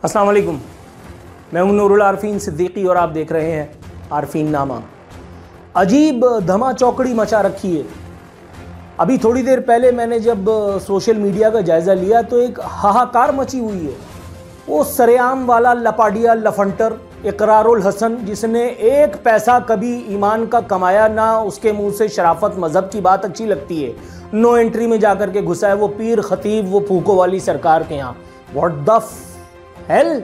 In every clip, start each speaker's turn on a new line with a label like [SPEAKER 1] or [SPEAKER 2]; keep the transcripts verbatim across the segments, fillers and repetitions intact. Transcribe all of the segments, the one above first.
[SPEAKER 1] अस्सलाम वालेकुम, मैं हूं नूरुल आरफीन सिद्दीकी और आप देख रहे हैं आरफीन नामा। अजीब धमा चौकड़ी मचा रखी है। अभी थोड़ी देर पहले मैंने जब सोशल मीडिया का जायज़ा लिया तो एक हाहाकार मची हुई है। वो सरेआम वाला लपाडिया लफंटर इकरारुल हसन, जिसने एक पैसा कभी ईमान का कमाया ना, उसके मुंह से शराफत मज़हब की बात अच्छी लगती है, नो एंट्री में जाकर के घुसा है वो पीर खतीब, वो फूको वाली सरकार के यहाँ। व्हाट द हेल,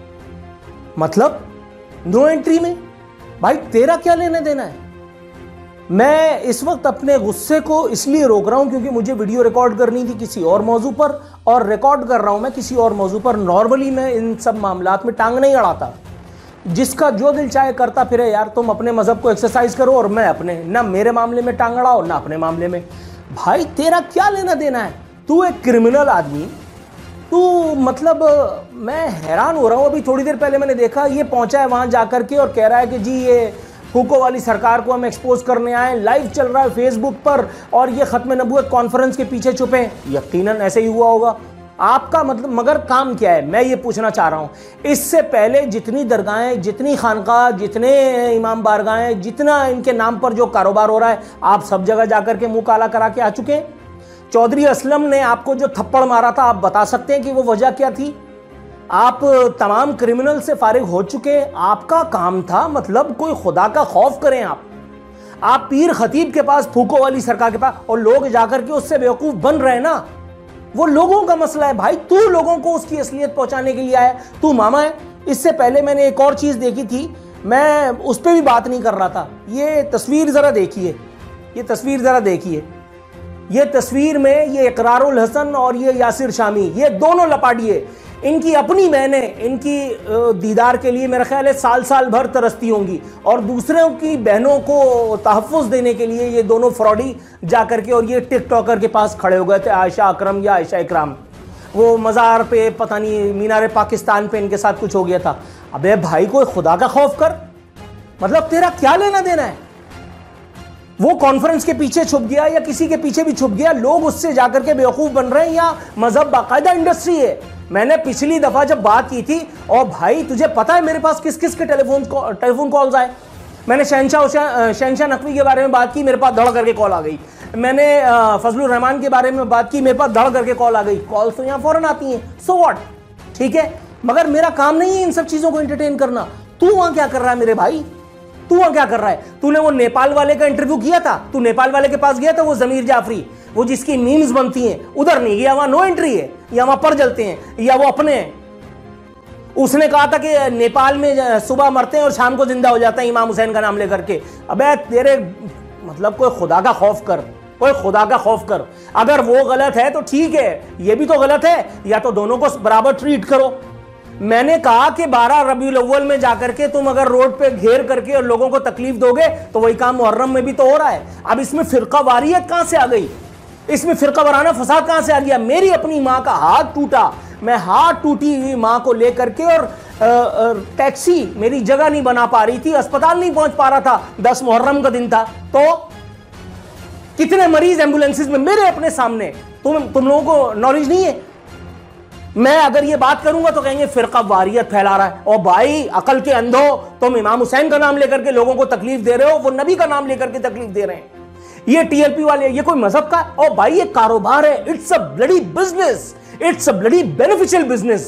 [SPEAKER 1] मतलब नो एंट्री में? भाई तेरा क्या लेने देना है? मैं इस वक्त अपने गुस्से को इसलिए रोक रहा हूं क्योंकि मुझे वीडियो रिकॉर्ड करनी थी किसी और मौजू पर, और रिकॉर्ड कर रहा हूं मैं किसी और मौजू पर। नॉर्मली मैं इन सब मामलात में टांग नहीं अड़ाता, जिसका जो दिल चाहे करता फिरे। यार तुम अपने मजहब को एक्सरसाइज करो और मैं अपने, ना मेरे मामले में टांग अड़ाओ ना अपने मामले में। भाई तेरा क्या लेना देना है? तू एक क्रिमिनल आदमी, तू मतलब मैं हैरान हो रहा हूँ। अभी थोड़ी देर पहले मैंने देखा ये पहुंचा है वहां जाकर के और कह रहा है कि जी ये फूको वाली सरकार को हम एक्सपोज करने आए, लाइव चल रहा है फेसबुक पर, और ये खत्म नबूवत कॉन्फ्रेंस के पीछे छुपे। यकीनन ऐसे ही हुआ होगा। आपका मतलब मगर काम क्या है, मैं ये पूछना चाह रहा हूँ। इससे पहले जितनी दरगाहें, जितनी खानका, जितने इमाम बारगाहें, जितना इनके नाम पर जो कारोबार हो रहा है, आप सब जगह जाकर के मुंह काला करा के आ चुके हैं। चौधरी असलम ने आपको जो थप्पड़ मारा था, आप बता सकते हैं कि वो वजह क्या थी? आप तमाम क्रिमिनल से फारिग हो चुके। आपका काम था मतलब कोई खुदा का खौफ करें आप। आप पीर खतीब के पास, फूको वाली सरकार के पास, और लोग जाकर के उससे बेवकूफ बन रहे हैं ना। वो लोगों का मसला है भाई, तू लोगों को उसकी असलियत पहुंचाने के लिए आया, तू मामा है। इससे पहले मैंने एक और चीज देखी थी, मैं उस पर भी बात नहीं कर रहा था। ये तस्वीर जरा देखिए, ये तस्वीर जरा देखिए। ये तस्वीर में ये इकरारुल हसन और ये यासिर शामी, ये दोनों लपाडिये, इनकी अपनी बहनें इनकी दीदार के लिए मेरा ख्याल है साल साल भर तरसती होंगी, और दूसरों की बहनों को तहफ़्फ़ुज़ देने के लिए ये दोनों फ्रॉडी जाकर के और ये टिकटॉकर के पास खड़े हो गए थे। आयशा अकरम या आयशा इकराम, वो मज़ार पे, पता नहीं मीनार पाकिस्तान पे इनके साथ कुछ हो गया था। अबे भाई कोई खुदा का खौफ कर, मतलब तेरा क्या लेना देना है? वो कॉन्फ्रेंस के पीछे छुप गया या किसी के पीछे भी छुप गया, लोग उससे जाकर के बेवकूफ बन रहे हैं, या मजहब बाकायदा इंडस्ट्री है। मैंने पिछली दफा जब बात की थी, और भाई तुझे पता है मेरे पास किस किस के टेलीफोन टेलीफोन कॉल्स आए। मैंने शहनशाह शहनशाह नकवी के बारे में बात की, मेरे पास धड़ करके कॉल आ गई। मैंने फजलुर रहमान के बारे में बात की, मेरे पास धड़ करके कॉल आ गई। कॉल तो यहाँ फौरन आती हैं, सो व्हाट, ठीक है, मगर मेरा काम नहीं है इन सब चीजों को एंटरटेन करना। तू वहां क्या कर रहा है मेरे भाई? तू वहां क्या कर रहा है? तूने वो नेपाल वाले का इंटरव्यू किया था, तू नेपाल वाले के पास गया था, वो जमीर जाफरी, वो जिसकी मीम्स बनती हैं, उधर नहीं गया, वहां नो एंट्री है, या वहां पर जलते हैं, या वो अपने हैं। उसने कहा था कि नेपाल में सुबह मरते हैं और शाम को जिंदा हो जाते हैं इमाम हुसैन का नाम लेकर के। अबे तेरे मतलब कोई खुदा का खौफ कर, कोई खुदा का खौफ कर। अगर वो गलत है तो ठीक है, ये भी तो गलत है, या तो दोनों को बराबर ट्रीट करो। मैंने कहा कि बारह रबीउल अव्वल में जाकर के तुम अगर रोड पे घेर करके और लोगों को तकलीफ दोगे तो वही काम मुहर्रम में भी तो हो रहा है। अब इसमें फिरका वारियत कहां से आ गई? इसमें फिरका वाराना फसाद कहां से आ गया? मेरी अपनी माँ का हाथ टूटा, मैं हाथ टूटी हुई माँ को लेकर के, और आ, आ, टैक्सी मेरी जगह नहीं बना पा रही थी, अस्पताल नहीं पहुंच पा रहा था, दस मुहर्रम का दिन था, तो कितने मरीज एम्बुलेंसेज में मेरे अपने सामने। तुम तुम लोगों को नॉलेज नहीं है? मैं अगर ये बात करूंगा तो कहेंगे फिरका वारियत फैला रहा है। और भाई अकल के अंधो, तुम इमाम हुसैन का नाम लेकर के लोगों को तकलीफ दे रहे हो, वो नबी का नाम लेकर के तकलीफ दे रहे हैं। ये टीएलपी वाले, ये कोई मजहब का? और भाई ये कारोबार है, it's a bloody business, it's a bloody beneficial business.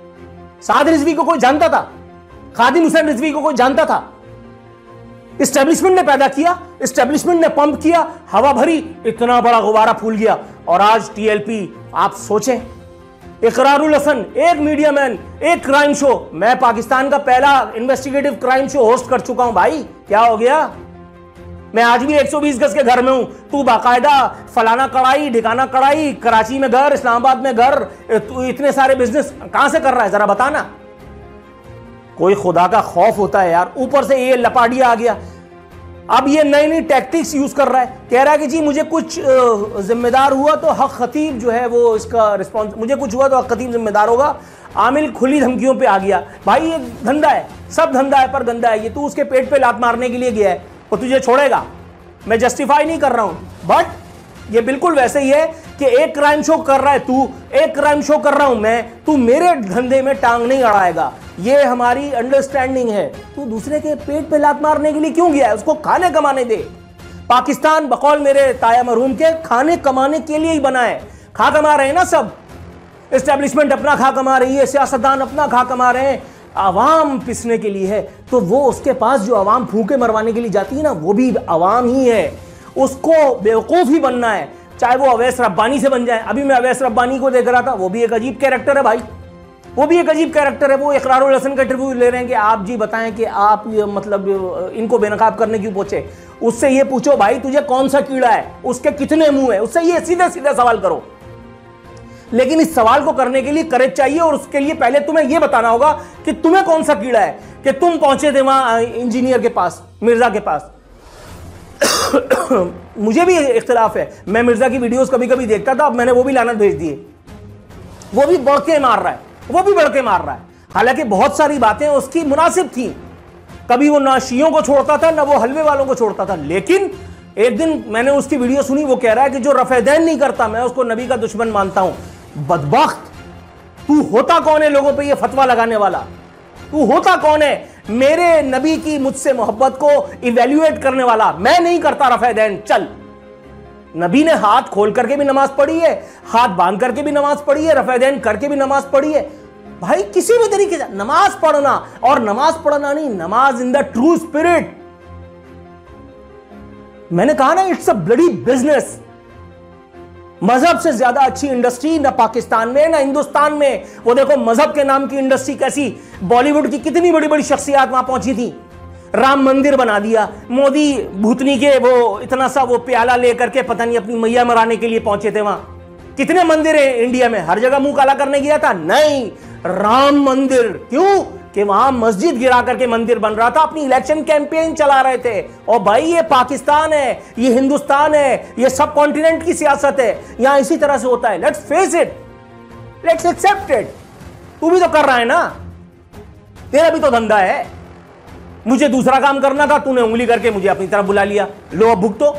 [SPEAKER 1] Saad Rizvi को कोई जानता था? खादिम हुसैन रिजवी को कोई जानता था? इस्टेब्लिशमेंट ने पैदा किया, इस्टेब्लिशमेंट ने पंप किया, हवा भरी, इतना बड़ा गुब्बारा फूल गया, और आज टीएलपी। आप सोचें, इकरारुल हसन एक मीडिया मैन, एक क्राइम शो, मैं पाकिस्तान का पहला इन्वेस्टिगेटिव क्राइम शो होस्ट कर चुका हूं। भाई क्या हो गया? मैं आज भी एक सौ बीस गज के घर में हूं, तू बाकायदा फलाना कड़ाई ढिकाना कड़ाई, कराची में घर, इस्लामाबाद में घर, तू इतने सारे बिजनेस कहां से कर रहा है जरा बताना। कोई खुदा का खौफ होता है यार। ऊपर से ये लपाडिया आ गया, अब ये नई नई टैक्टिक्स यूज कर रहा है, कह रहा है कि जी मुझे कुछ जिम्मेदार हुआ तो हक खतीब जो है वो इसका रिस्पॉन्स, मुझे कुछ हुआ तो हक खतीब जिम्मेदार होगा। आमिल खुली धमकियों पे आ गया। भाई ये धंधा है, सब धंधा है, पर गंदा है ये। तू उसके पेट पे लात मारने के लिए गया है, वो तुझे छोड़ेगा? मैं जस्टिफाई नहीं कर रहा हूं, बट ये बिल्कुल वैसे ही है कि एक क्राइम शो कर रहा है तू, एक क्राइम शो कर रहा हूं मैं, तू मेरे धंधे में टांग नहीं अड़ाएगा। ये हमारी अंडरस्टैंडिंग है। तू दूसरे के पेट पे लात मारने के लिए क्यों गया है? उसको खाने कमाने दे। पाकिस्तान बकौल मेरे ताया मरहूम के खाने कमाने के लिए ही बना है। खा कमा रहे हैं ना सब, एस्टेब्लिशमेंट अपना खा कमा रही है, सियासतदान अपना खा कमा रहे हैं, आवाम पिसने के लिए है। तो वो उसके पास जो आवाम फूके मरवाने के लिए जाती है ना, वो भी आवाम ही है। उसको बेवकूफ ही बनना है, चाहे वो अवैस रब्बानी से बन जाए। अभी मैं अवैस रब्बानी को देख रहा था, वो भी एक अजीब कैरेक्टर है भाई, वो भी एक अजीब कैरेक्टर है। वो इकरारुल हसन का इंटरव्यू ले रहे हैं कि आप जी बताएं कि आप ये मतलब इनको बेनकाब करने क्यों पहुंचे। उससे ये पूछो भाई तुझे कौन सा कीड़ा है, उसके कितने मुंह है, उससे ये सीधे सीधे सवाल करो। लेकिन इस सवाल को करने के लिए करेज चाहिए, और उसके लिए पहले तुम्हें यह बताना होगा कि तुम्हें कौन सा कीड़ा है कि तुम पहुंचे थे वहां इंजीनियर के पास, मिर्जा के पास। मुझे भी इख्तिलाफ है, मैं मिर्जा की वीडियोस कभी कभी देखता था, अब मैंने वो भी लानत भेज दिए। वो भी बढ़के मार रहा है, वो भी बढ़के मार रहा है। हालांकि बहुत सारी बातें उसकी मुनासिब थी, कभी वो ना शियों को छोड़ता था ना वो हलवे वालों को छोड़ता था। लेकिन एक दिन मैंने उसकी वीडियो सुनी, वो कह रहा है कि जो रफ़ेदैन नहीं करता मैं उसको नबी का दुश्मन मानता हूं। बदबख्त, तू होता कौन है लोगों पे ये फतवा लगाने वाला? तू होता कौन है मेरे नबी की मुझसे मोहब्बत को इवैल्यूएट करने वाला? मैं नहीं करता रफ़ेदैन, चल। नबी ने हाथ खोल करके भी नमाज पढ़ी है, हाथ बांध करके भी नमाज पढ़ी है, रफ़ेदैन करके भी नमाज पढ़ी है। भाई किसी भी तरीके से नमाज पढ़ना, और नमाज पढ़ना नहीं, नमाज इन द ट्रू स्पिरिट। मैंने कहा ना, इट्स अ ब्लडी बिजनेस। मजहब से ज्यादा अच्छी इंडस्ट्री ना पाकिस्तान में ना हिंदुस्तान में। वो देखो मजहब के नाम की इंडस्ट्री कैसी, बॉलीवुड की कितनी बड़ी बड़ी शख्सियात वहां पहुंची थी। राम मंदिर बना दिया, मोदी भूतनी के वो इतना सा वो प्याला लेकर के पता नहीं अपनी मैया मराने के लिए पहुंचे थे वहां। कितने मंदिर है इंडिया में, हर जगह मुंह काला करने गया था? नहीं, राम मंदिर। क्यों? कि वहां मस्जिद गिरा करके मंदिर बन रहा था, अपनी इलेक्शन कैंपेन चला रहे थे। और भाई ये पाकिस्तान है, ये हिंदुस्तान है, ये सब कॉन्टिनेंट की सियासत है, यहां इसी तरह से होता है। Let's face it, let's accept it. तू भी तो कर रहा है ना, तेरा भी तो धंधा है। मुझे दूसरा काम करना था, तूने उंगली करके मुझे अपनी तरफ बुला लिया, लो अब भुगतो।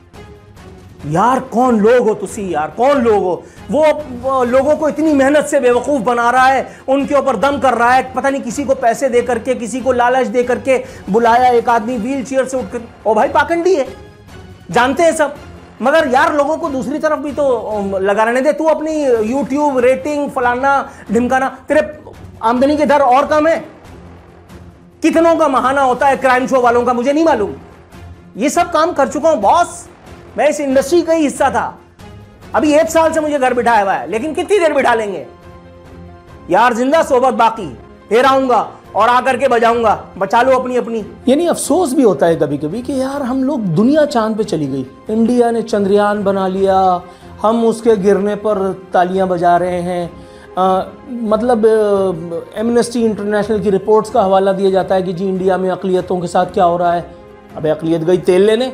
[SPEAKER 1] यार कौन लोग हो तुसी, यार कौन लोग हो? वो, वो लोगों को इतनी मेहनत से बेवकूफ बना रहा है, उनके ऊपर दम कर रहा है, पता नहीं किसी को पैसे दे करके, किसी को लालच दे करके बुलाया। एक आदमी व्हील चेयर से उठकर, ओ भाई पाखंडी है, जानते हैं सब, मगर यार लोगों को दूसरी तरफ भी तो लगा रहने दे। तू अपनी यूट्यूब रेटिंग फलाना ढिमकाना, तेरे आमदनी के दर और कम है। कितनों का महाना होता है क्राइम शो वालों का, मुझे नहीं मालूम। ये सब काम कर चुका हूं बॉस, मैं इस इंडस्ट्री का ही हिस्सा था। अभी एक साल से मुझे घर बिठाया हुआ है, लेकिन कितनी देर बिठा लेंगे यार? जिंदा सोबत बाकी, फिर आऊंगा और आकर के बजाऊंगा, बचा लो अपनी अपनी। यानी अफसोस भी होता है कभी कभी कि यार हम लोग, दुनिया चांद पे चली गई, इंडिया ने चंद्रयान बना लिया, हम उसके गिरने पर तालियां बजा रहे हैं। आ, मतलब एमनेस्टी इंटरनेशनल की रिपोर्ट्स का हवाला दिया जाता है कि जी इंडिया में अक़लियतों के साथ क्या हो रहा है। अबे अक़लियत गई तेल लेने,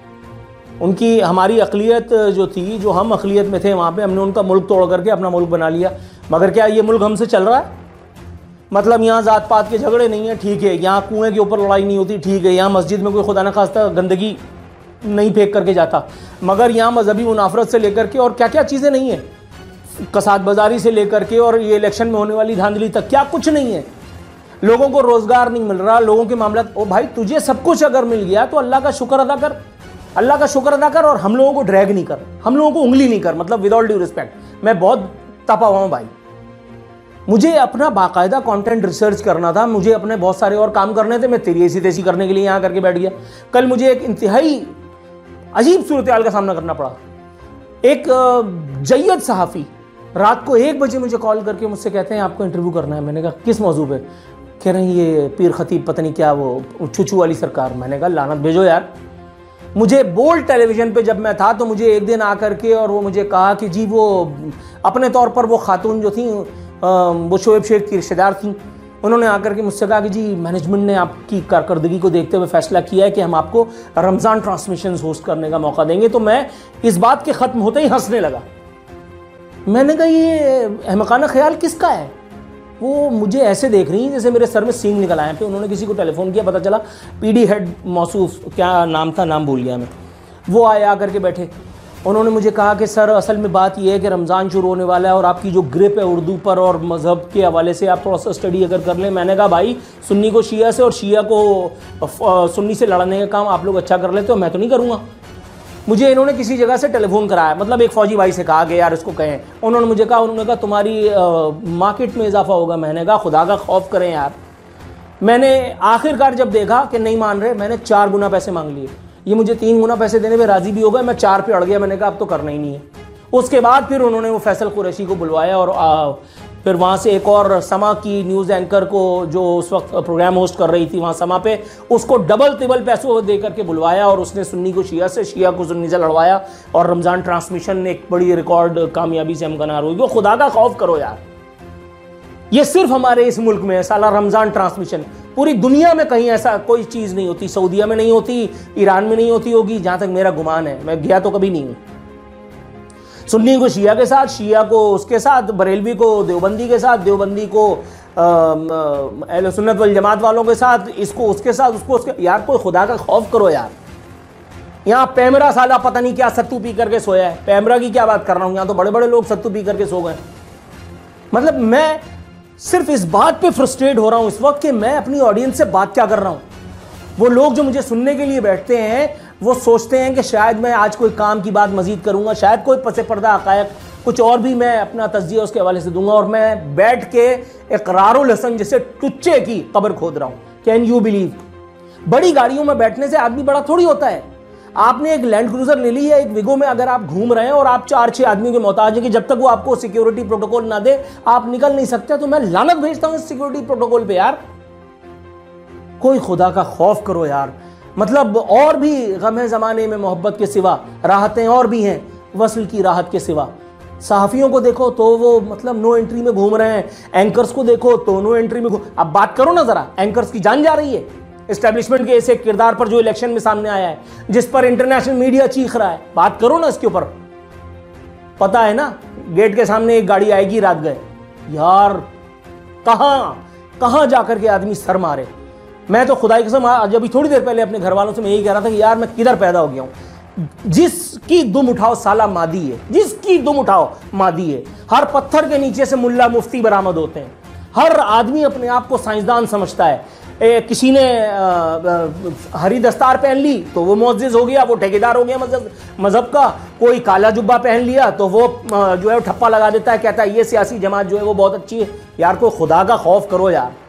[SPEAKER 1] उनकी हमारी अक़लियत जो थी, जो हम अक़लियत में थे वहाँ पे, हमने उनका मुल्क तोड़ करके अपना मुल्क बना लिया। मगर क्या ये मुल्क हमसे चल रहा है? मतलब यहाँ ज़ात पात के झगड़े नहीं है, ठीक है, यहाँ कुएं के ऊपर लड़ाई नहीं होती, ठीक है, यहाँ मस्जिद में कोई खुदा न खास्ता गंदगी नहीं फेंक करके जाता, मगर यहाँ मजहबी मुनाफरत से लेकर के और क्या क्या चीज़ें नहीं है, कसाद बाजारी से लेकर के और ये इलेक्शन में होने वाली धांधली तक, क्या कुछ नहीं है। लोगों को रोज़गार नहीं मिल रहा, लोगों के मामला। ओ भाई तुझे सब कुछ अगर मिल गया तो अल्लाह का शुक्र अदा कर, अल्लाह का शुक्र अदा कर, और हम लोगों को ड्रैग नहीं कर, हम लोगों को उंगली नहीं कर। मतलब विद ऑल ड्यू रिस्पेक्ट, मैं बहुत तपा हुआ हूँ भाई, मुझे अपना बाकायदा कंटेंट रिसर्च करना था, मुझे अपने बहुत सारे और काम करने थे, मैं तेरी ऐसी तैसी करने के लिए यहाँ करके बैठ गया। कल मुझे एक इंतहाई अजीब सूरत हाल का सामना करना पड़ा। एक जय्यद सहाफ़ी रात को एक बजे मुझे कॉल करके मुझसे कहते हैं आपको इंटरव्यू करना है। मैंने कहा किस मौजू पे? कह रहे हैं ये पीर खतीब पता नहीं क्या, वो छुछू वाली सरकार। मैंने कहा लानत भेजो यार। मुझे बोल्ड टेलीविज़न पे जब मैं था तो मुझे एक दिन आकर के और वो मुझे कहा कि जी वो अपने तौर पर वो खातून जो थी वो शोएब शेख की रिश्तेदार थी, उन्होंने आकर के मुझसे कहा कि जी मैनेजमेंट ने आपकी कारकर्दगी को देखते हुए फैसला किया है कि हम आपको रमज़ान ट्रांसमिशन होस्ट करने का मौका देंगे। तो मैं इस बात के ख़त्म होते ही हंसने लगा। मैंने कहा ये अहमकाना ख्याल किसका है? वो मुझे ऐसे देख रही हैं जैसे मेरे सर में सींग निकल आए। फिर उन्होंने किसी को टेलीफोन किया, पता चला पीडी हेड मौसूफ क्या नाम था, नाम भूल गया मैं, वो आए आकर के बैठे। उन्होंने मुझे कहा कि सर असल में बात यह है कि रमज़ान शुरू होने वाला है और आपकी जो ग्रिप है उर्दू पर और मज़हब के हवाले से आप थोड़ा सा स्टडी अगर कर लें। मैंने कहा भाई सुन्नी को शिया से और शिया को सुन्नी से लड़ने का काम आप लोग अच्छा कर लेते हो, मैं तो नहीं करूँगा। मुझे इन्होंने किसी जगह से टेलीफोन कराया, मतलब एक फ़ौजी भाई से कहा कि यार इसको कहें। उन्होंने मुझे कहा उन्होंने कहा तुम्हारी मार्केट में इजाफा होगा। मैंने कहा खुदा का खौफ करें यार। मैंने आखिरकार जब देखा कि नहीं मान रहे, मैंने चार गुना पैसे मांग लिए। ये मुझे तीन गुना पैसे देने पे राज़ी भी हो गए, मैं चार पे अड़ गया। मैंने कहा अब तो करना ही नहीं है। उसके बाद फिर उन्होंने वो फैसल कुरैशी को बुलवाया और आ, फिर वहाँ से एक और समा की न्यूज़ एंकर को जो उस वक्त प्रोग्राम होस्ट कर रही थी वहाँ समा पे, उसको डबल तिबल पैसों दे करके बुलवाया और उसने सुन्नी को शिया से, शिया को सुन्नी से लड़वाया और रमज़ान ट्रांसमिशन एक बड़ी रिकॉर्ड कामयाबी से हमकनार हुई। वो खुदा का खौफ करो यार, ये सिर्फ हमारे इस मुल्क में है साला रमज़ान ट्रांसमिशन। पूरी दुनिया में कहीं ऐसा कोई चीज़ नहीं होती। सऊदीया में नहीं होती, ईरान में नहीं होती होगी, जहाँ तक मेरा गुमान है। मैं गया तो कभी नहीं हूँ। सुन्नी को शिया के साथ, शिया को उसके साथ, बरेलवी को देवबंदी के साथ, देवबंदी को अहले सुन्नत वल जमात वालों के साथ, इसको उसके साथ, उसको उसके। यार कोई खुदा का खौफ करो यार। यहाँ पैमरा साला पता नहीं क्या सत्तू पी करके सोया है। पैमरा की क्या बात कर रहा हूँ, यहाँ तो बड़े बड़े लोग सत्तू पी करके सो गए। मतलब मैं सिर्फ इस बात पे फ्रस्ट्रेट हो रहा हूँ इस वक्त कि मैं अपनी ऑडियंस से बात क्या कर रहा हूँ। वो लोग जो मुझे सुनने के लिए बैठते हैं वो सोचते हैं कि शायद मैं आज कोई काम की बात मजीद करूँगा, शायद कोई पसे पर्दा हक़ायक़ कुछ और भी मैं अपना तज्जिया उसके हवाले से दूंगा, और मैं बैठ के इक़रारुल हसन जैसे टुच्चे की कब्र खोद रहा हूँ। Can you believe? बड़ी गाड़ियों में बैठने से आदमी बड़ा थोड़ी होता है। आपने एक लैंड क्रूजर ले ली है, एक विगो में अगर आप घूम रहे हैं और आप चार छह आदमियों के मोहताज हैं कि जब तक वो आपको सिक्योरिटी प्रोटोकॉल ना दे आप निकल नहीं सकते, तो मैं लानत भेजता हूं इस सिक्योरिटी प्रोटोकॉल पे। यार कोई खुदा का खौफ करो यार। मतलब और भी गम ज़माने में मोहब्बत के सिवा राहतें और भी हैं, वसल की राहत के सिवा। सहाफ़ियों को देखो तो वो मतलब नो एंट्री में घूम रहे हैं, एंकर्स को देखो तो नो एंट्री में घूम। अब बात करो ना ज़रा, एंकर्स की जान जा रही है एस्टेब्लिशमेंट के ऐसे किरदार पर जो इलेक्शन में सामने आया है, जिस पर इंटरनेशनल मीडिया चीख रहा है। बात करो ना इसके ऊपर। पता है ना गेट के सामने एक गाड़ी आएगी, रात गए यार। कहां कहां जाकर के आदमी सर मारे। मैं तो खुदा की कसम आज अभी थोड़ी देर पहले अपने घर वालों से मैं यही कह रहा था कि यार मैं किधर पैदा हो गया हूं। जिसकी दुम उठाओ साला मादी है, जिसकी दुम उठाओ मादी है। हर पत्थर के नीचे से मुल्ला मुफ्ती बरामद होते हैं। हर आदमी अपने आप को साइंसदान समझता है। ए, किसी ने आ, आ, हरी दस्तार पहन ली तो वो मुअज्जिज़ हो गया, वो ठेकेदार हो गया मजहब मजहब का। कोई काला जुब्बा पहन लिया तो वो आ, जो है ठप्पा लगा देता है, कहता है ये सियासी जमात जो है वो बहुत अच्छी है। यार कोई खुदा का खौफ करो यार।